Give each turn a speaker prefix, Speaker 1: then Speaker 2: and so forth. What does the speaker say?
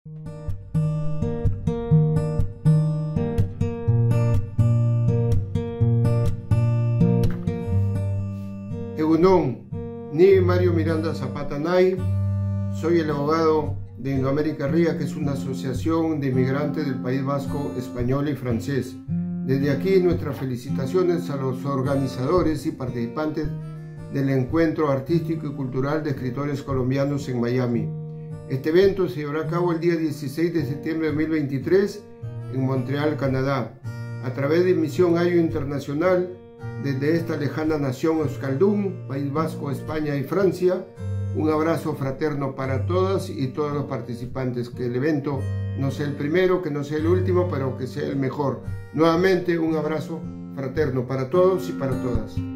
Speaker 1: Egunon, ni Mario Miranda Zapata Nay, soy el abogado de Indoamérica RIA, que es una asociación de inmigrantes del País Vasco, español y francés. Desde aquí nuestras felicitaciones a los organizadores y participantes del Encuentro Artístico y Cultural de Escritores Colombianos en Miami. Este evento se llevará a cabo el día 16 de septiembre de 2023 en Montreal, Canadá, a través de Misión Ayo Internacional. Desde esta lejana nación Euskaldun, País Vasco, España y Francia, un abrazo fraterno para todas y todos los participantes. Que el evento no sea el primero, que no sea el último, pero que sea el mejor. Nuevamente un abrazo fraterno para todos y para todas.